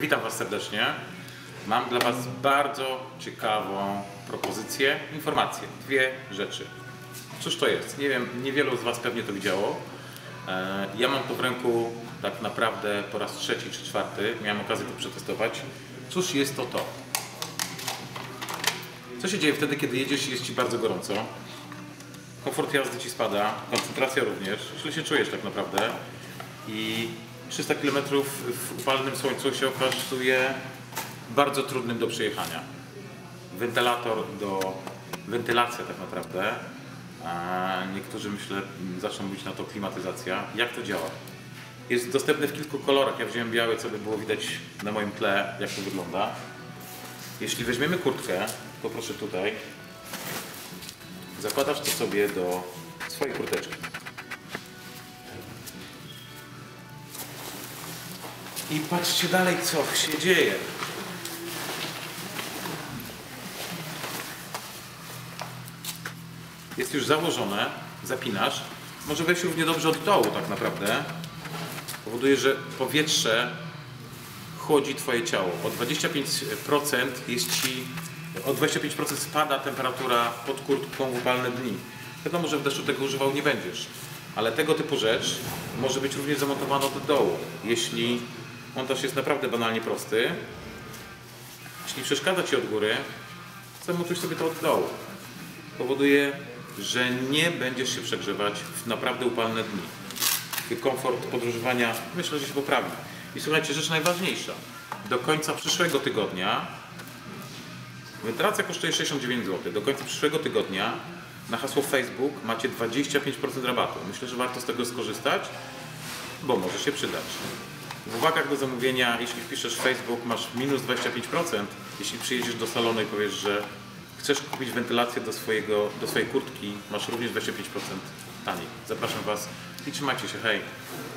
Witam Was serdecznie. Mam dla Was bardzo ciekawą propozycję, informację. Dwie rzeczy. Cóż to jest? Nie wiem, niewielu z Was pewnie to widziało. Ja mam to w ręku tak naprawdę po raz trzeci czy czwarty. Miałem okazję to przetestować. Cóż jest to? Co się dzieje wtedy, kiedy jedziesz i jest Ci bardzo gorąco? Komfort jazdy Ci spada, koncentracja również. Źle się czujesz tak naprawdę. I 300 km w upalnym słońcu się okazuje bardzo trudnym do przejechania. Wentylacja tak naprawdę, a niektórzy myślę zaczną mówić na to klimatyzacja. Jak to działa? Jest dostępny w kilku kolorach. Ja wziąłem biały, co by było widać na moim tle, jak to wygląda. Jeśli weźmiemy kurtkę, to proszę tutaj, zakładasz to sobie do swojej kurteczki. I patrzcie dalej, co się dzieje. Jest już założone, zapinasz. Może wejść równie dobrze od dołu tak naprawdę. Powoduje, że powietrze chłodzi Twoje ciało. O 25% o 25% spada temperatura pod kurtką w upalne dni. Wiadomo, że w deszczu tego używał nie będziesz. Ale tego typu rzecz może być również zamontowana od dołu. Jeśli montaż jest naprawdę banalnie prosty, jeśli przeszkadza Ci od góry, zamontuj sobie to od dołu. Powoduje, że nie będziesz się przegrzewać w naprawdę upalne dni. Komfort podróżowania myślę, że się poprawi. I słuchajcie, rzecz najważniejsza. Do końca przyszłego tygodnia wentylacja kosztuje 69 zł. Do końca przyszłego tygodnia na hasło Facebook macie 25% rabatu. Myślę, że warto z tego skorzystać, bo może się przydać. W uwagach do zamówienia, jeśli wpiszesz Facebook, masz minus 25%. Jeśli przyjedziesz do salonu i powiesz, że chcesz kupić wentylację do swojej kurtki, masz również 25% taniej. Zapraszam Was i trzymajcie się, hej!